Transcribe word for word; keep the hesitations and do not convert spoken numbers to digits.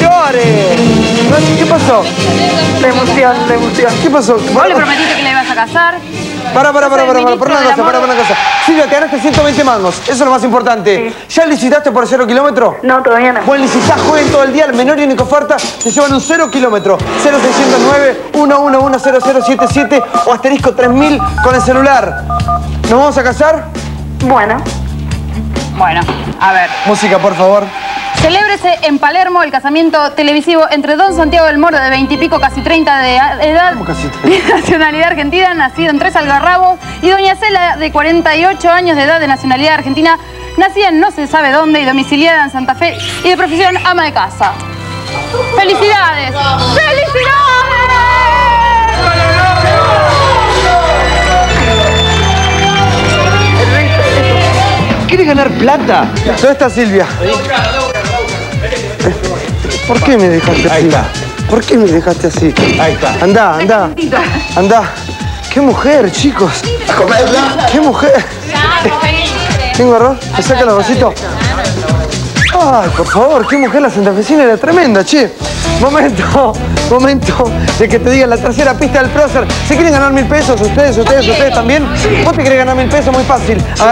llores! ¿Qué pasó? La emoción, la emoción. ¿Qué pasó? Vos le prometiste que la ibas a casar. Para, para, para, para, para, por una cosa, amor. para, para una cosa. Silvia, te ganaste ciento veinte mangos. Eso es lo más importante. Sí. ¿Ya licitaste por cero kilómetro? No, todavía no. Bueno, licitás, jueguen todo el día, el menor y única oferta, te llevan un cero kilómetro. cero seiscientos nueve, uno uno uno, cero cero siete siete o asterisco tres mil con el celular. ¿Nos vamos a casar? Bueno. Bueno, a ver. Música, por favor. Celébrese en Palermo el casamiento televisivo entre don Santiago del Moro, de veintipico, casi treinta de edad, ¿Cómo casi de nacionalidad argentina, nacido en Tres Algarrabos, y doña Cela, de cuarenta y ocho años de edad, de nacionalidad argentina, nacida en no se sabe dónde y domiciliada en Santa Fe, y de profesión ama de casa. ¡Felicidades! ¡Felicidades! ¿Quieres ganar plata? ¿Dónde está Silvia? ¿Por qué me dejaste así? Ahí está. ¿Por qué me dejaste así? Ahí está. Andá, andá. Andá. ¡Qué mujer, chicos! ¿A comerla? ¡Qué mujer! ¿Tengo arroz? ¿Me saca el arrocito? Ay, por favor, qué mujer la santafesina, era tremenda, che. Momento, momento de que te diga la tercera pista del prócer. ¿Se quieren ganar mil pesos ustedes, ustedes, ustedes también? ¿Vos te querés ganar mil pesos? Muy fácil.